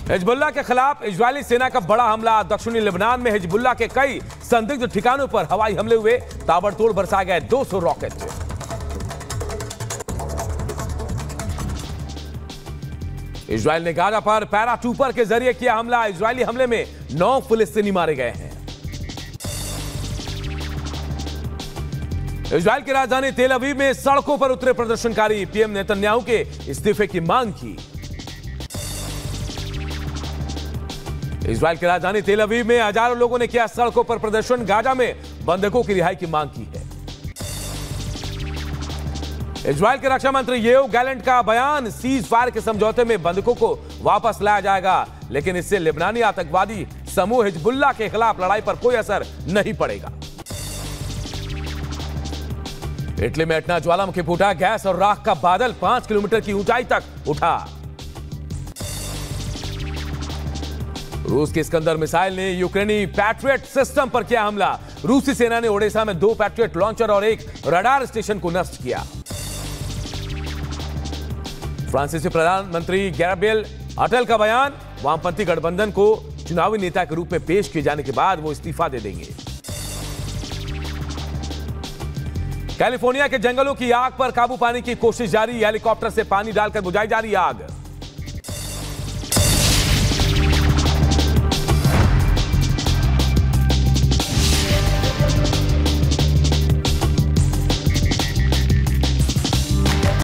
Hezbollah के खिलाफ Israeli सेना का बड़ा हमला। दक्षिणी लेबनान में हिजबुल्लाह के कई संदिग्ध ठिकानों पर हवाई हमले हुए। ताबड़तोड़ बरसाए गए 200 रॉकेट। इजरायल ने गाजा पर पैराट्रूपर के जरिए किया हमला। इजरायली हमले में 9 फिलिस्तीनी मारे गए हैं। इजरायल की राजधानी तेल अवीव में सड़कों पर उतरे प्रदर्शनकारी। पीएम नेतन्याहू के इस्तीफे की मांग की। इजरायल की राजधानी तेल अवीव में हजारों लोगों ने किया सड़कों पर प्रदर्शन। गाजा में बंधकों की रिहाई की मांग की है। इजरायल के रक्षा मंत्री योव गैलेंट का बयान, सीज फायर के समझौते में बंधकों को वापस लाया जाएगा, लेकिन इससे लेबनानी आतंकवादी समूह हिजबुल्लाह के खिलाफ लड़ाई पर कोई असर नहीं पड़ेगा। इटली में एटना ज्वालामुखी फूटा। गैस और राख का बादल 5 किलोमीटर की ऊंचाई तक उठा। रूस की इस्कंदर मिसाइल ने यूक्रेनी पैट्रियट सिस्टम पर किया हमला। रूसी सेना ने ओडेसा में 2 पैट्रियट लॉन्चर और एक रडार स्टेशन को नष्ट किया। फ्रांसीसी प्रधानमंत्री गैब्रियल अटल का बयान, वामपंथी गठबंधन को चुनावी नेता के रूप में पेश किए जाने के बाद वो इस्तीफा दे देंगे। कैलिफोर्निया के जंगलों की आग पर काबू पाने की कोशिश जारी। हेलीकॉप्टर से पानी डालकर बुझाई जा रही आग।